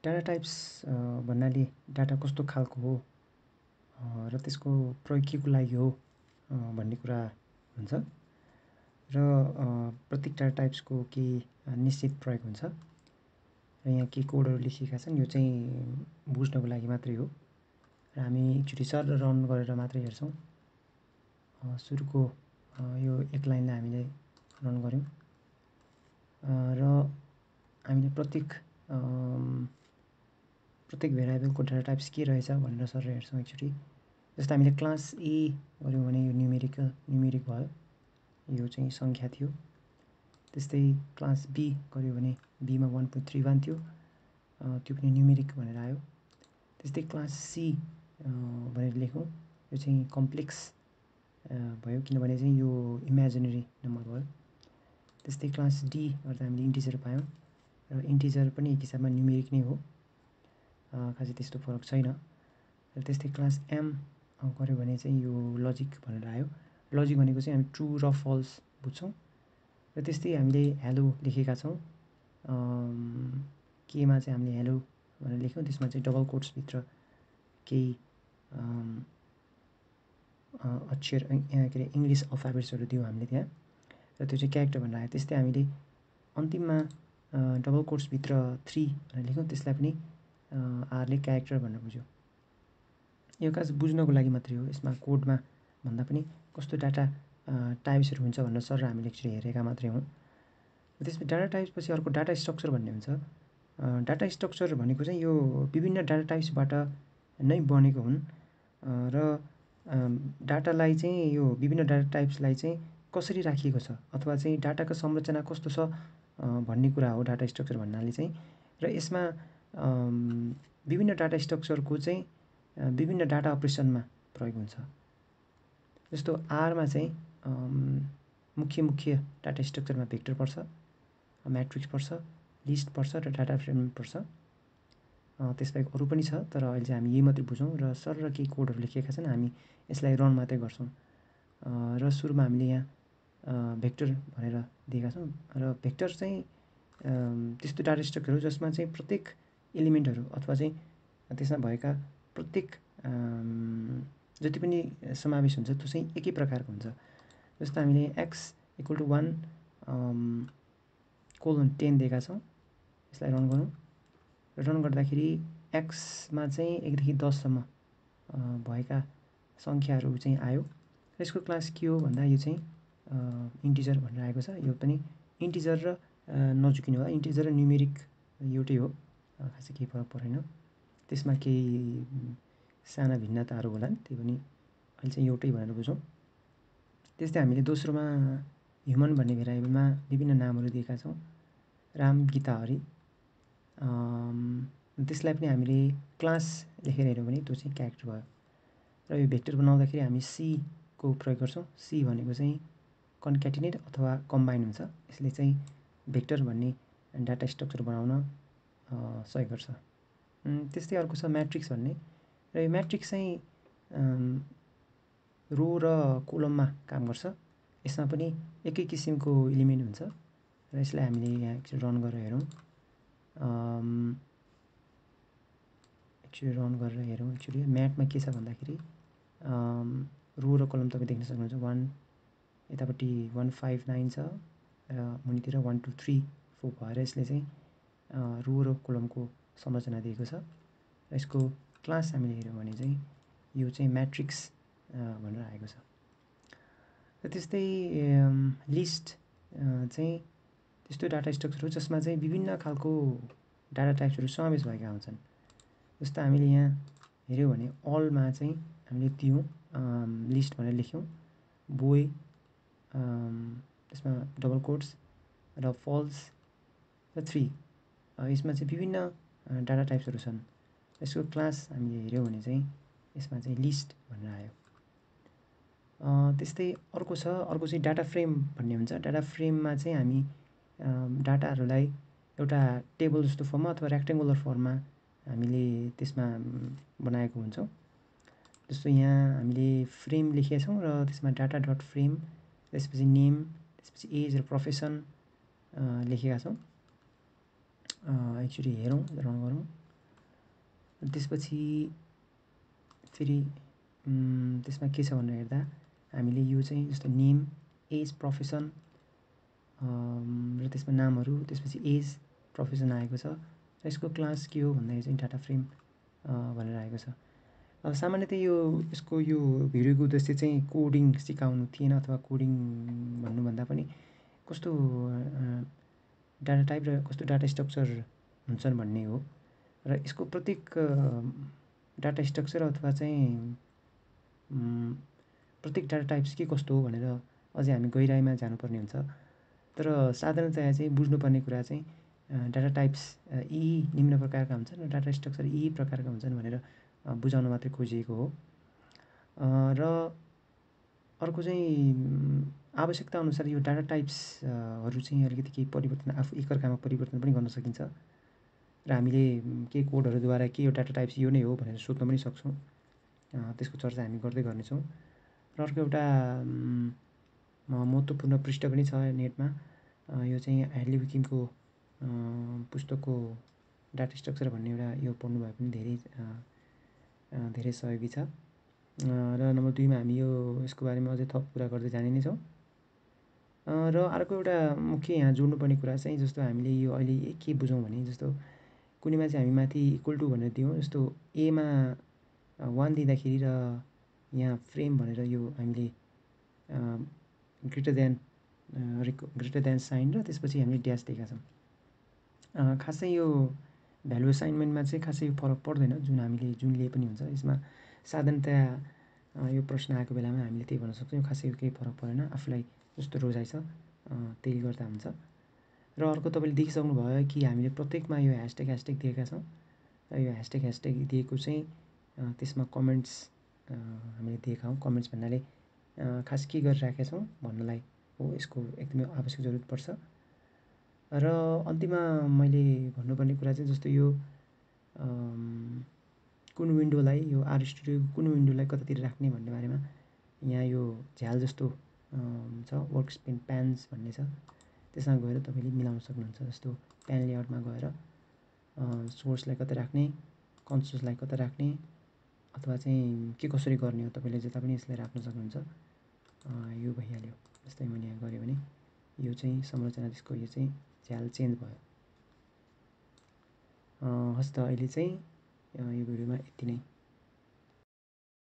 Data types भन्नाले data कस्तो खालको हो र त्यसको प्रयोग केको लागि हो भन्ने कुरा हुन्छ र प्रत्येक डाटा टाइप्सको केही निश्चित प्रयोग हुन्छ र यहाँ के कोडहरू लेखिएका छन् यो चाहिँ बुझ्नको लागि मात्रै हो र हामी एकचोटि सर रन गरेर मात्रै हेर्छौँ सुरुको यो एक लाइनलाई हामीले रन गऱ्यौँ र हामीले प्रत्येक भेरिएबलको डाटा टाइप्स के रहेछ भनेर सर हेर्छौँ एकचोटि जस्तो हामीले क्लास ए गऱ्यौँ भने यो न्युमेरिक भयो यो चाहिँ सङ्ख्या थियो त्यस्तै क्लास बी गऱ्यो भने बीमा 1.31 थियो त्यो पनि न्युमेरिक भनेर आयो त्यस्तै क्लास सी भनेर लेखौँ यो चाहिँ कम्प्लेक्स भयो किनभने चाहिँ यो इमेजिनरी नम्बर भयो त्यस्तै क्लास डी गर्दा हामीले इन्टिजर पायौँ र इन्टिजर पनि एक हिसाबमा न्युमेरिक नै हो खासै त्यस्तो फरक छैन र त्यस्तै क्लास एम गऱ्यो भने चाहिँ यो लजिक भनेर आयो लजिक भनेको चाहिँ हामी ट्रु र फल्स बुझ्छौँ र त्यस्तै हामीले हेलो लेखेका छौँ केमा चाहिँ हामीले हेलो भनेर लेख्यौँ त्यसमा चाहिँ डबल कोट्सभित्र केही अक्षर के अरे इङ्ग्लिस अल्फाबेट्सहरू दियौँ हामीले त्यहाँ र त्यो चाहिँ क्यारेक्टर भनेर आयो त्यस्तै हामीले अन्तिममा डबल कोट्सभित्र 3 भनेर लेख्यौँ त्यसलाई पनि आरले क्यारेक्टर भनेर बुझ्यौँ यो खास बुझ्नको लागि मात्रै हो यसमा कोडमा भन्दा पनि कस्तो डाटा टाइप्सहरू हुन्छ भनेर सर र हामीले एक्चुअली हेरेका मात्रै हौँ त्यसपछि डाटा टाइप्सपछि अर्को डाटा स्ट्रक्चर भन्ने हुन्छ डाटा स्ट्रक्चर भनेको चाहिँ यो विभिन्न डाटा टाइप्सबाट नै बनेको हुन् र डाटालाई चाहिँ यो विभिन्न डाटा टाइप्सलाई चाहिँ कसरी राखिएको छ अथवा चाहिँ डाटाको संरचना कस्तो छ भन्ने कुरा हो डाटा स्ट्रक्चर भन्नाले चाहिँ र यसमा विभिन्न डाटा स्ट्रक्चरको चाहिँ विभिन्न डाटा अपरेसनमा प्रयोग हुन्छ जस्तो आरमा चाहिँ मुख्य डाटा स्ट्रक्चरमा भेक्टर पर्छ म्याट्रिक्स पर्छ लिस्ट पर्छ र डाटा फ्रेम पर्छ त्यसबाहेक अरू पनि छ तर अहिले चाहिँ हामी यही मात्रै बुझौँ र सर र केही कोडहरू लेखिएका छन् हामी यसलाई रन मात्रै गर्छौँ र सुरुमा हामीले यहाँ भेक्टर भनेर दिएका छौँ र भेक्टर चाहिँ त्यस्तो डाटा स्ट्रक्चर हो जसमा चाहिँ प्रत्येक एलिमेन्टहरू अथवा चाहिँ त्यसमा भएका प्रत्येक जति पनि समावेश हुन्छ त्यो चाहिँ एकै प्रकारको हुन्छ जस्तो हामीले x = 1 कोलन 10 दिएका छौँ यसलाई रन गरौँ रन गर्दाखेरि एक्समा चाहिँ 1 देखि 10 सम्म भएका सङ्ख्याहरू चाहिँ आयो यसको क्लास के हो भन्दा यो चाहिँ इन्टिजर भनेर आएको छ यो पनि इन्टिजर र नझुकिनु होला इन्टिजर र न्युमेरिक एउटै हो खासै केही फरक परेन त्यसमा केही साना भिन्नताहरू होलान् त्यही पनि अहिले चाहिँ एउटै भनेर बुझौँ त्यस्तै हामीले दोस्रोमा ह्युमन भन्ने भेरिएबलमा विभिन्न नामहरू दिएका छौँ राम गीता हरि त्यसलाई पनि हामीले क्लास लेखेर हेऱ्यौँ भने त्यो चाहिँ क्यारेक्टर भयो र यो भेक्टर बनाउँदाखेरि हामी सी को प्रयोग गर्छौँ सी भनेको चाहिँ कन्क्याटिनेट अथवा कम्बाइन हुन्छ यसले चाहिँ भेक्टर भन्ने डाटा स्ट्रक्चर बनाउन सहयोग गर्छ त्यस्तै अर्को छ म्याट्रिक्स भन्ने र यो म्याट्रिक्स चाहिँ रो र कोलममा काम गर्छ यसमा पनि एकै किसिमको एलिमेन्ट हुन्छ र यसलाई हामीले यहाँ एकचोटि रन गरेर हेरौँ एकचोटि म्याथमा के छ भन्दाखेरि रो र कलम तपाईँ देख्न सक्नुहुन्छ 1 यतापट्टि 159 छ र मुनितिर 1 2 3 4 भएर यसले चाहिँ रो र कोलमको संरचना दिएको छ र यसको क्लास हामीले हेऱ्यौँ भने चाहिँ यो चाहिँ म्याट्रिक्स भनेर आएको छ र त्यस्तै लिस्ट चाहिँ त्यस्तो डाटा स्ट्रक्चर हो जसमा चाहिँ विभिन्न खालको डाटा टाइप्सहरू समावेश भएका हुन्छन् जस्तो हामीले यहाँ हेऱ्यौँ भने अलमा चाहिँ हामीले दियौँ लिस्ट भनेर लेख्यौँ बोय त्यसमा डबल कोट्स र फल्स र 3 यसमा चाहिँ विभिन्न डाटा टाइप्सहरू छन् यसको क्लास हामीले हेऱ्यौँ भने चाहिँ यसमा चाहिँ लिस्ट भनेर आयो त्यस्तै अर्को चाहिँ डाटा फ्रेम भन्ने हुन्छ डाटा फ्रेममा चाहिँ हामी डाटाहरूलाई एउटा टेबल जस्तो फर्ममा अथवा रेक्टेङ्गुलर फर्ममा हामीले त्यसमा बनाएको हुन्छौँ जस्तो यहाँ हामीले फ्रेम लेखेका छौँ र त्यसमा डाटा डट फ्रेम त्यसपछि नेम त्यसपछि एज र प्रोफेसन लेखेका छौँ एकचोटि हेरौँ रन गरौँ त्यसपछि फेरि त्यसमा के छ भनेर हेर्दा हामीले यो चाहिँ जस्तो नेम, एज, प्रोफेसन र त्यसमा नामहरू, त्यसपछि एज, प्रोफेसन आएको छ र यसको क्लास के हो भन्दाखेरि चाहिँ डाटा फ्रेम भनेर आएको छ। अब सामान्यतः यसको यो भिडियोको उद्देश्य चाहिँ कोडिङ सिकाउनु थिएन अथवा कोडिङ भन्नुभन्दा पनि कस्तो डाटा टाइप र कस्तो डाटा स्ट्रक्चर हुन्छन् भन्ने हो र यसको प्रत्येक डाटा स्ट्रक्चर अथवा चाहिँ प्रत्येक डाटा टाइप्स के कस्तो हो भनेर अझै हामी गहिराइमा जानुपर्ने हुन्छ। तर साधारणतया चाहिँ बुझ्नुपर्ने कुरा चाहिँ डाटा टाइप्स यी निम्न प्रकारका हुन्छन् र डाटा स्ट्रक्चर यी प्रकारका हुन्छन् भनेर बुझाउन मात्रै खोजिएको हो। र अर्को चाहिँ आवश्यकता अनुसार यो डाटा टाइप्सहरू चाहिँ अलिकति केही परिवर्तन आफू एकअर्कामा परिवर्तन पनि गर्न सकिन्छ र हामीले केही कोडहरूद्वारा के यो डाटा टाइप्स यो नै हो भनेर सोध्न पनि सक्छौँ। त्यसको चर्चा हामी गर्दै गर्नेछौँ। र अर्को एउटा महत्त्वपूर्ण पृष्ठ पनि छ नेटमा, यो चाहिँ ह्याडली विकिमको पुस्तकको डाटा स्ट्रक्चर भन्ने एउटा यो पढ्नु भए पनि धेरै सहयोगी छ। र नम्बर 2 मा हामी यसको बारेमा अझै थप कुरा गर्दै जाने नै छौँ। र अर्को एउटा मुख्य यहाँ जोड्नुपर्ने कुरा चाहिँ जस्तो हामीले यो अहिले के बुझौँ भने जस्तो कुनैमा चाहिँ हामी माथि इक्वल टु भनेर दियौँ, जस्तो एमा 1 दिँदाखेरि र यहाँ फ्रेम भनेर यो हामीले ग्रेटर देन साइन र त्यसपछि हामीले ड्यास दिएका छौँ। खासै यो भ्यालु असाइनमेन्टमा चाहिँ खासै यो फरक पर्दैन जुन लिए पनि हुन्छ। यसमा साधारणतया यो प्रश्न आएको बेलामा हामीले त्यही भन्न सक्छौँ, खासै यो केही फरक परेन, आफूलाई जस्तो रोजाइ छ त्यही गर्दा हुन्छ। र अर्को तपाईँले देखिसक्नुभयो कि हामीले प्रत्येकमा यो ह्यासट्याग दिएका छौँ र यो ह्यासट्याग दिएको चाहिँ त्यसमा कमेन्ट्स हामीले दिएका हौँ। कमेन्ट्स भन्नाले खास के गरिराखेका छौँ भन्नलाई हो, यसको एकदमै आवश्यक जरुरत पर्छ। र अन्तिममा मैले भन्नुपर्ने कुरा चाहिँ जस्तो यो कुन विन्डोलाई यो आर स्टुडियोको कुन विन्डोलाई कतातिर राख्ने भन्ने बारेमा यहाँ यो झ्याल जस्तो छ, वर्कस्पेन प्यान्स भन्ने छ, त्यसमा गएर तपाईँले मिलाउन सक्नुहुन्छ। जस्तो प्यान लेआउटमा गएर सोर्सलाई कता राख्ने, कन्सोल्सलाई कता राख्ने अथवा चाहिँ के कसरी गर्ने हो तपाईँले जता पनि यसलाई राख्न सक्नुहुन्छ। यो भइहाल्यो। जस्तै मैले यहाँ गरेँ भने यो चाहिँ संरचना त्यसको यो चाहिँ झ्याल चेन्ज भयो। हस् त अहिले चाहिँ यो भिडियोमा यति नै।